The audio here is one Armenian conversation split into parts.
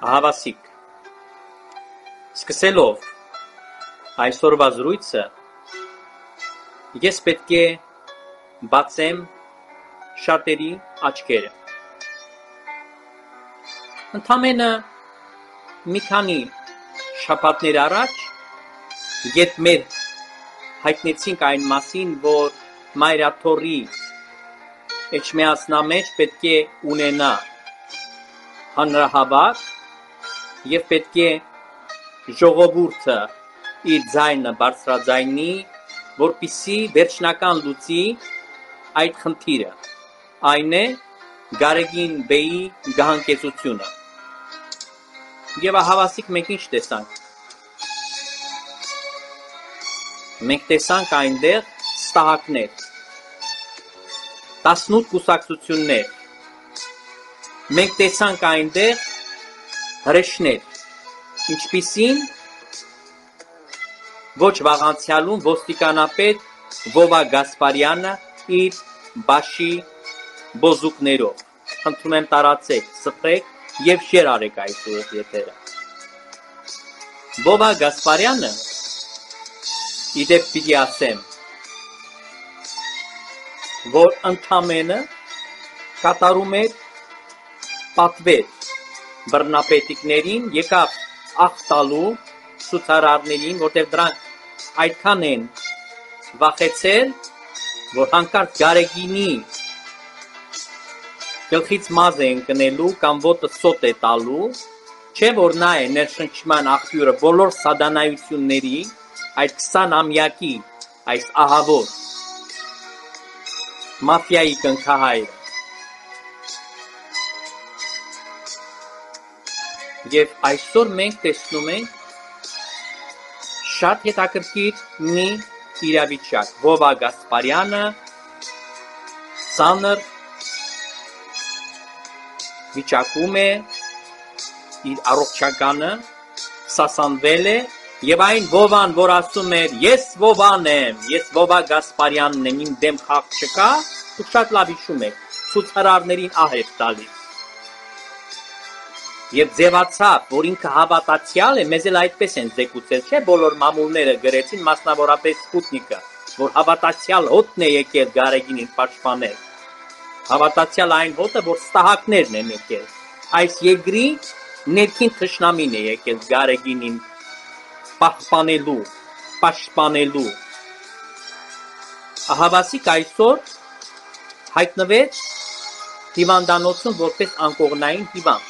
Ահավասիկ, սկսելով այսօրվա զրույցը, ես պետք է բացեմ շատերի աչքերը։ Ընդամենը մի քանի շաբաթներ առաջ, երբ մեր հայտնեցինք այն մասին, որ մայրաթորի էջմիածնամեջ պետք է ունենա հանրահավաք և պետք է ժողովուրդը իր ձայնը բարձրաձայնի, որպեսզի վերջնական լուծի այդ խնդիրը, այն է Գարեգին բեի գահանկեցությունը։ Եվ ահավասիկ մենք ինչ տեսանք։ Մենք տեսանք այնտեղ ստահակներ, 18 կուսակցություններ, մենք տեսանք այնտեղ հրեշներ, ինչպիսին ոչ վաղանցյալում ոստիկանապետ Վովա Գասպարյանը իր բաշի բոզուկներով, խնդրում եմ տարածեք, սփռեք և շեր արեք այս եթերը։ Վովա Գասպարյանը, իդեպ պիտի ասեմ, որ ընդամենը կատարում էր պատվեր բռնապետիկներին, եկավ աղտալու ցուցարարներին, որտեղ դրանք այդքան են վախեցել, որ հանկարծ Գարեգինի գլխից մազ է ընկնելու կամ ոտը սոտ է տալու, չէ որ նա է ներշնչման աղբյուրը բոլոր սադանայությունների, այդ 20-ամյակի այս ահավոր մաֆիայի կնքահայրը։ Եվ այսօր մենք տեսնում ենք շատ հետաքրքիր մի իրավիճակ։ Վովա Գասպարյանը ծանր վիճակում է, իր առողջականը սասանվել է, և այն Վովան, որ ասում էր, ես Վովան եմ, ես Վովա Գասպարյանն եմ, իմ դեմ խաղ չկա, դուք շատ լավ հիշում եք, ցուցարարներին ահ էր տալիս։ Եվ ձևացավ, որ ինքը հավատացյալ է, մեզ էլ այդպես են ձեկուցել, չէ, բոլոր մամուլները գրեցին, մասնավորապես Սպուտնիկը, որ հավատացյալ հոտն է եկել Գարեգինին պաշտպանել, հավատացյալ այն հոտը, որ ստահակներն են եկել, այս երկրի ներքին թշնամին է եկել Գարեգինին պաշտպանելու։ Ահավասիկ այսօր հայտնվեց հիվանդանոցում որպես անկողնային հիվանդ։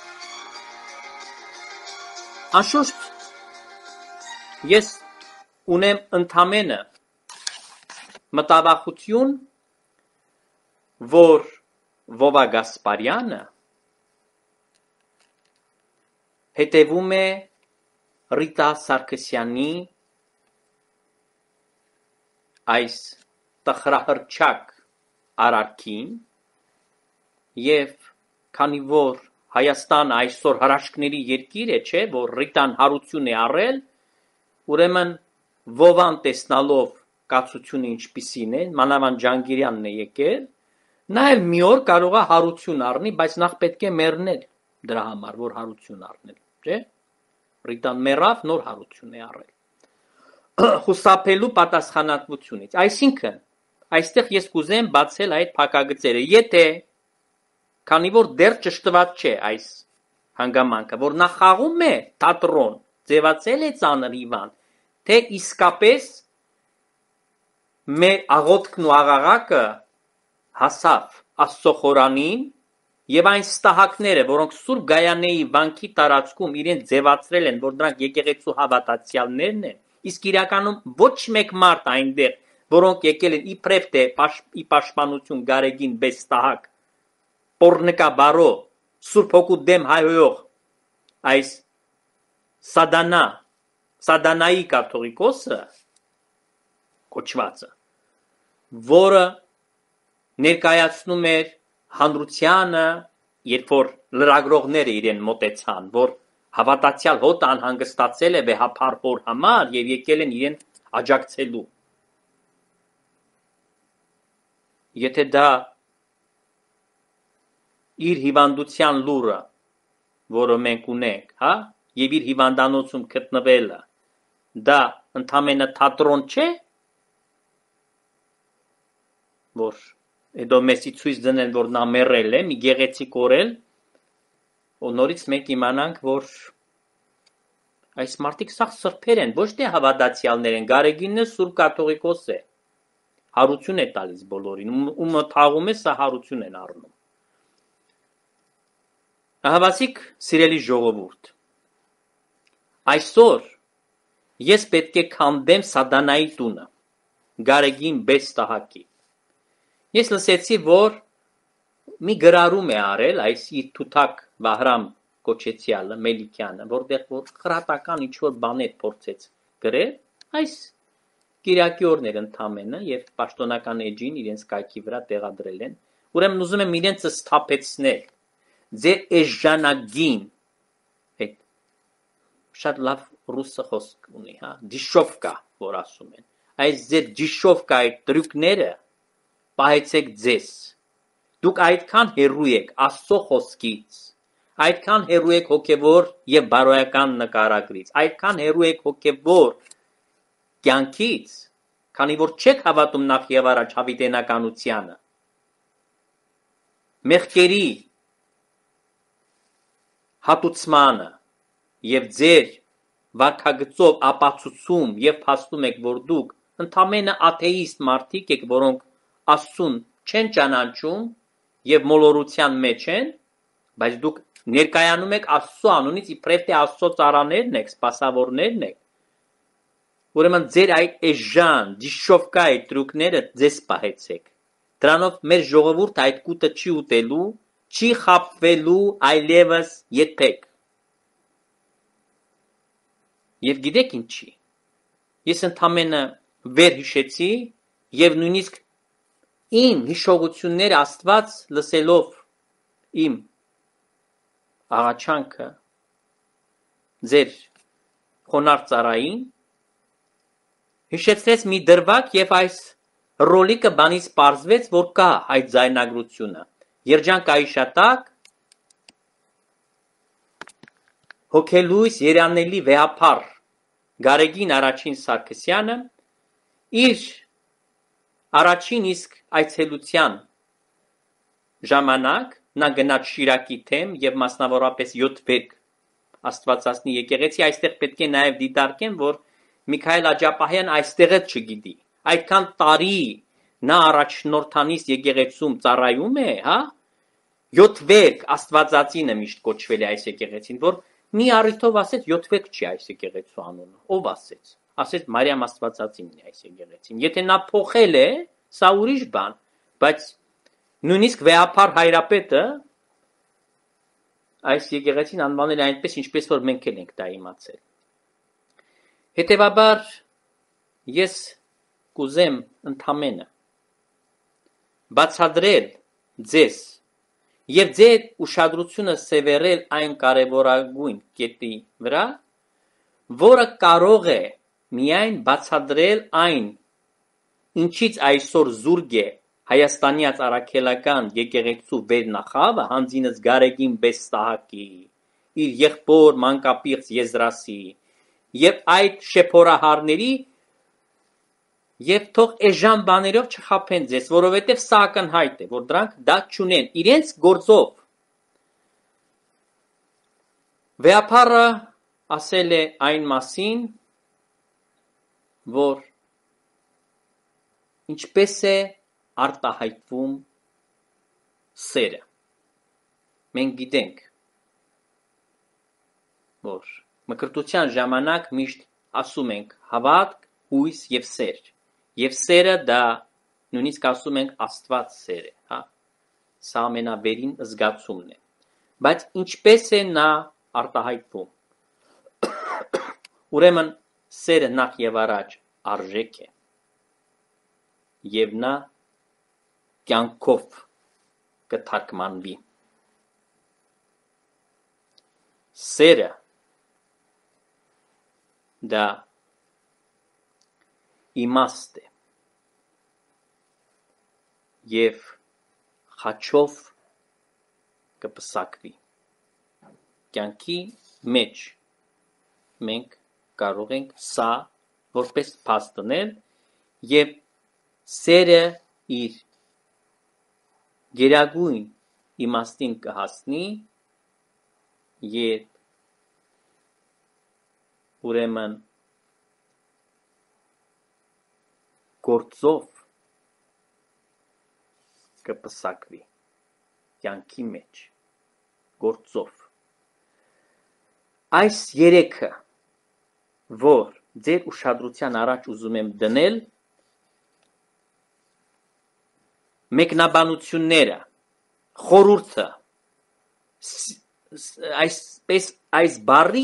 Անշուշտ, ես ունեմ ընդամենը մտավախություն, որ Վովա Գասպարյանը հետևում է Ռիտա Սարգսյանի այս տխրահռչակ արարքին և քանի որ Հայաստանը այսօր հրաշքների երկիր է, չէ, որ Ռիտան հարություն է առել, ուրեմն Վովան տեսնալով կացությունը ինչպիսին է, մանավանդ Ջանգիրյանն է եկել, նա էլ մի օր կարող է հարություն առնի, բայց նախ պետք է մեռնել դրա համար, որ հարություն առնել, չէ, Ռիտան մեռավ, նոր հարություն է առել, խուսափելու պատասխանատվությունից, այսինքն, այստեղ ես կուզեմ բացել այդ փակագծերը, եթե քանի որ դեռ ճշտված չէ այս հանգամանքը, որ նա խաղում է թատրոն, ձևացել է ծանր հիվանդ, թե իսկապես մեր աղոթքն ու աղաղակը հասավ Աստծո խորանին և այն ստահակները, որոնք Սուրբ Գայանեի վանքի տարածքում իրենց ձևացրել են, որ դրանք եկեղեցու հավատացյալներն են, իսկ իրականում ոչ մեկ մարդ այնտեղ, որոնք եկել են իբրև թե ի պաշտպանություն Գարեգին բե ստահակ, պոռնկաբարո, Սուրբ Հոգու դեմ հայհոյող այս սադանայի կաթողիկոսը կոչվածը, որը ներկայացնում էր հանրությանը, երբ որ լրագրողները իրեն մոտեցան, որ հավատացյալ հոտը անհանգստացել է վեհափառ հոր համար և եկել են իրեն աջակցելու։ Եթե դա իր հիվանդության լուրը որը մենք ունենք, հա, եւ իր հիվանդանոցում գտնվելը, դա ընդամենը թատրոն չէ, որ հետո մեզի ցույց դնեն, որ նա մեռել է, մի գեղեցիկ օրել, ու նորից մենք իմանանք, որ այս մարդիկ սաղ սրբեր են, ոչ թե հավատացյալներ են, Գարեգինն է Սուրբ կաթողիկոս է, հարություն է տալիս բոլորին, ումը թաղում է, սա հարություն են առնում։ Ահավասիկ սիրելի ժողովուրդ, այսօր ես պետք է քանդեմ սատանայի տունը, Գարեգին Բեստահակի։ Ես լսեցի, որ մի գրառում է արել այս իր թութակ Վահրամ Կոչեցյալը, Մելիքյանը, որտեղ որ խրատական ինչ-որ բաներ փորձեց գրել, այս Կիրակի օրներ ընդամենը եւ պաշտոնական էջին իրենց կայքի վրա տեղադրել են։ Ուրեմն ուզում եմ իրենց սթափեցնել ձեր էժանագին այդ շատ լավ ռուսը խոսք ունի, հա, դիշովկա, որ ասում են։ Այս ձեր դիշովկայի տրյուկները պահեցեք ձեզ։ Դուք այդքան հեռու եք Աստծո խոսքից, այդքան հեռու եք հոգևոր եւ բարոյական նկարագրից, այդքան հեռու եք հոգևոր կյանքից, քանի որ չեք հավատում նախ եւ առաջ հավիտենականությանը։ Մեղքերի հատուցմանը եւ ձեր վարքագծով ապացուցում եւ փաստում եք, որ դուք ընդամենը աթեիստ մարդիկ եք, որոնք Աստծուն չեն ճանաչում եւ մոլորության մեջ են, բայց դուք ներկայանում եք Աստծո անունից, իբրև թե Աստծո ծառաներն եք, սպասավորներն եք։ Ուրեմն ձեր այդ էժան դիշովկայի տրուկները ձեզ պահեցեք։ Դրանով մեր ժողովուրդը այդ կուտը չի ուտելու, չի խաբվելու այլևս երբեք։ Եվ գիտեք ինչի։ Ես ընդամենը վերհիշեցի եւ նույնիսկ իմ հիշողությունները Աստված լսելով իմ աղաչանքը ձեր խոնարհ ծառային հիշեցրեց մի դրվագ եւ այս ռոլիկը բանից պարզվեց, որ կա այդ ձայնագրությունը։ Երջանկայի շատակ հոգելույս երանելի վեհապար Գարեգին առաջին Սարգսյանը իր առաջին իսկ այցելության ժամանակ նա գնաց Շիրակի թեմ եւ մասնավորապես 7 վերք Աստվածածնի եկեղեցի, այստեղ պետք է նաեւ դիտարկեմ, որ Միքայել Աջապահյան այստեղ էլ չգիտի։ Այդքան տարի նա առաջնորդանից եկեղեցում ծառայում է, հա? 7 վերք Աստվածածինը միշտ կոչվել է այս եկեղեցին, որ մի առիթով ասեց 7 վերք չի այս եկեղեցու անունը։ Ով ասեց։ Ասեց Մարիամ Աստվածածինն է այս եկեղեցին։ Եթե նա փոխել է, սա ուրիշ բան, բայց նույնիսկ վեհապար հայրապետը այս եկեղեցին անվանել է այնպես, ինչպես որ մենք էլ ենք դա իմացել։ Հետևաբար ես կուզեմ ընդամենը բացադրել ձեզ եւ ձեր ուշադրությունը սևեռել այն կարևորագույն կետի վրա, որը կարող է միայն բացադրել այն, ինչից այսօր զուրկ է Հայաստանյաց առաքելական եկեղեցու վերնախավը հանձինս Գարեգին Բեստահակի, իր եղբոր մանկապիղծ Եզրասի եւ այդ շեփորահարների եւ թող էժան բաներով չխափեն ձեզ, որովհետեւ սա ակնհայտ է, որ դրանք դա չունեն իրենց գործով։ Վեհապարը ասել է այն մասին, որ ինչպես է արտահայտվում սերը։ Մենք գիտենք, որ մկրտության ժամանակ միշտ ասում ենք հավատք, հույս եւ սեր։ Եվ սերը դա նույնիսկ ասում ենք Աստված սեր է, հա։ Սա ամենավերին զգացումն է։ Բայց ինչպես է նա արտահայտվում։ Ուրեմն սերը նախ եւ առաջ արժեք է։ Եվ նա կյանքով կթարգմանվի։ Սերը դա իմաստ է եւ խաչով կպսակվի։ կյանքի մեջ մենք կարող ենք սա որպես փաստ դնել եւ սերը իր գերագույն իմաստին կհասնի երբ ուրեմն գործով կպսակվի կյանքի մեջ գործով այս երեքը որ ձեր ուշադրության առաջ ուզում եմ դնել մեկնաբանությունները խորհուրդը այս բառի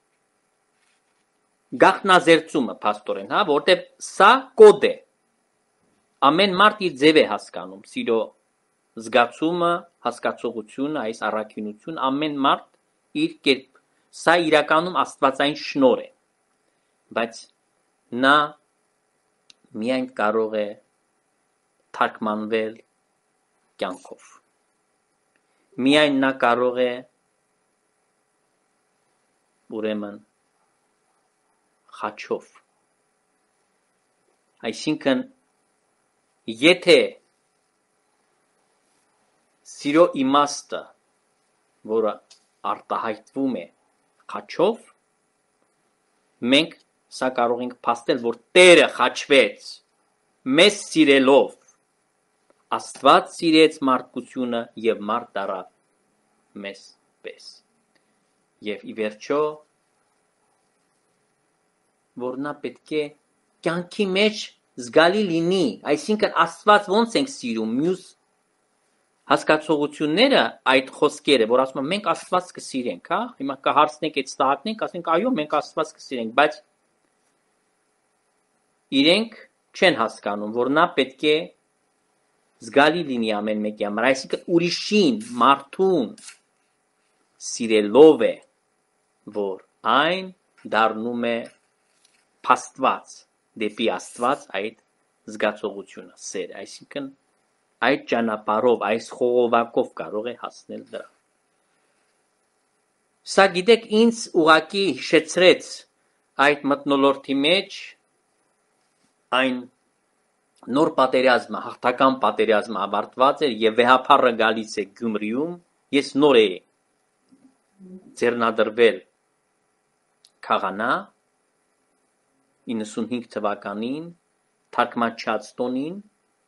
գաղտնազերծումը փաստորեն հա որտեվ սա կոդ է ամեն մարդ իր ձև է հասկանում սիրո զգացումը հասկացողությունը այս առաքինություն ամեն մարդ իր կերպ սա իրականում աստվածային շնորհ է բայց նա միայն կարող է թարգմանվել կյանքով միայն նա կարող է ուրեմն խաչով այսինքն եթե սիրո իմաստը որը արտահայտվում է խաչով մենք սա կարող ենք փաստել որ Տերը խաչվեց մեզ սիրելով Աստված սիրեց մարդկությունը եւ մարդ դառավ մեզ պես եւ ի վերջո որ նա պետք է կյանքի մեջ զգալի լինի այսինքն Աստված ոնց ենք սիրում մյուս հասկացողությունները այդ խոսքերը որ ասում են մենք Աստված կսիրենք հա հիմա կհարցնենք այդ ստահակնենք ասենք այո մենք Աստված կսիրենք բայց իրենք չեն հասկանում որ նա պետք է զգալի լինի ամեն մեկի համար այսինքն ուրիշին մարդուն սիրելով է որ այն դառնում է փաստված դեպի Աստված այդ զգացողությունը սեր այսինքն այդ ճանապարհով այս խողովակով կարող է հասնել դրան սա գիտեք ինձ ուղակի հիշեցրեց այդ մթնոլորտի մեջ այն նոր պատերազմը հաղթական պատերազմը ավարտված էր եւ վեհապարը գալիս է Գյումրիում ես նոր էի ձեռնադրվել քաղանա 95 թվականին թարգմանչած տոնին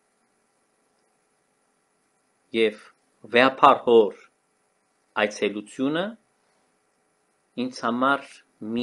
եւ վեհապար հոր այցելությունը ինձ համար մի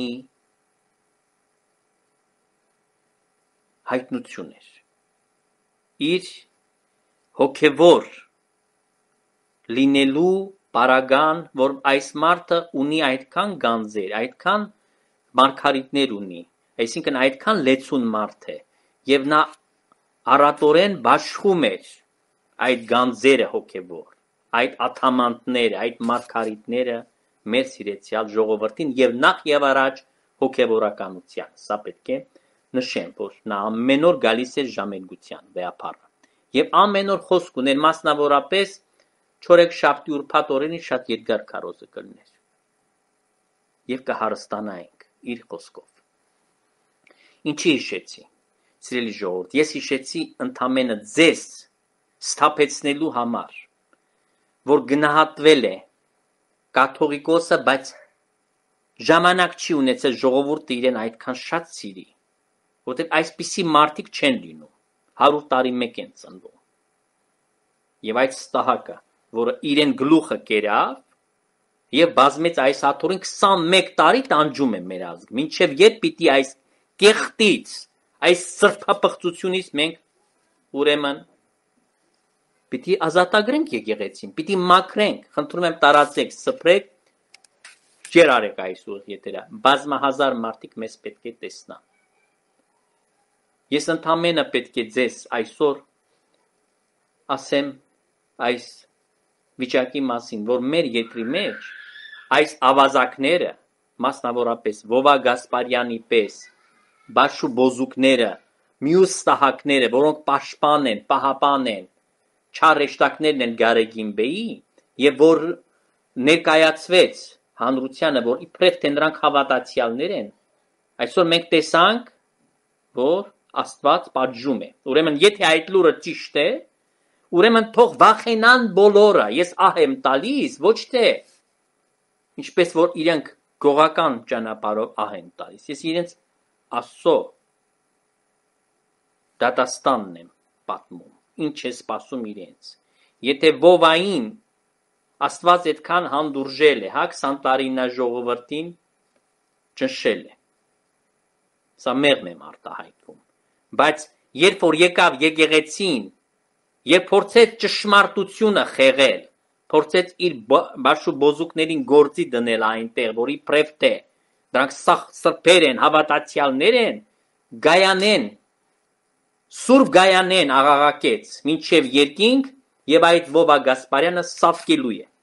հայտնություն էր իր հոգևոր լինելու պարագան որ այս մարդը ունի այդքան գանձեր այդքան մարգարիտներ ունի այսինքն այդքան լեցուն մարդ է եւ նա առատորեն բաշխում էր այդ գանձերը հոգևոր այդ աթամանտները այդ մարգարիտները մեր սիրեցյալ ժողովրդին եւ նախ եւ առաջ հոգևորականության սա պետք է նշեմ որ նա ամեն օր գալիս էր ժամերգության վեհապարը եւ ամեն օր խոսք ուներ մասնավորապես չորեքշաբթի ուրբաթ օրերին շատ երկար քարոզը կլներ եւ կհարստանայինք իր խոսքով ինչի հիշեցի սիրելի ժողովուրդ ես հիշեցի ընդամենը ձեզ սթափեցնելու համար որ գնահատվել է կաթողիկոսը բայց ժամանակ չի ունեցել ժողովուրդը իրեն այդքան շատ սիրի որտեղ այսպիսի մարդիկ չեն լինում 100 տարի մեկ են ծնվում եւ այդ ստահակը որը իրեն գլուխը կերավ եւ բազմեց այս աթոռին 21 տարի տանջում է մեր ազգ մինչեւ երբ պիտի այս կեղտից այս սրբապղծությունից մենք ուրեմն պիտի ազատագրենք եկեղեցին պիտի մաքրենք խնդրում եմ տարածեք սփրեք ջեր արեք այսօր եթերա բազմահազար մարդիկ մեզ պետք է տեսնան ես ընդամենը պետք է ձեզ այսօր ասեմ այս վիճակի մասին որ մեր երկրի մեջ այս ավազակները մասնավորապես Վովա Գասպարյանի պես Բաշու բոզուկները մյուս ստահակները որոնք պաշտպան են պահապան են չարեշտակներն են Գարեգին Բեի եւ որ ներկայացվեց հանրությանը, որ իբրև թե նրանք հավատացյալներ են, այսօր մենք տեսանք, որ Աստված պատժում է։ Ուրեմն եթե այդ լուրը ճիշտ է, ուրեմն թող վախենան բոլորը, ես ահ եմ տալիս, ոչ թե ինչպես որ իրենք գողական ճանապարհով ահ են տալիս։ Ես իրենց Աստծո դատաստանն եմ պատմում, ինչ է սպասում իրենց։ Եթե ովային Աստված այդքան հանդուրժել է, հա 20 տարին նա ժողովրդին ճնշել է։ Սա մեղմ եմ արտահայտվում։ Բայց երբ որ եկավ եկեղեցին եւ փորձեց ճշմարտությունը խեղել, փորձեց իր բաշու բոզուկներին գործի դնել այնտեղ, որ իբրև թե դրանք սրբեր են, հավատացյալներ են, Գայանեն Սուրբ Գայանեն աղաղակեց մինչև երկինք եւ այդ Վովա Գասպարյանը սատկելու է։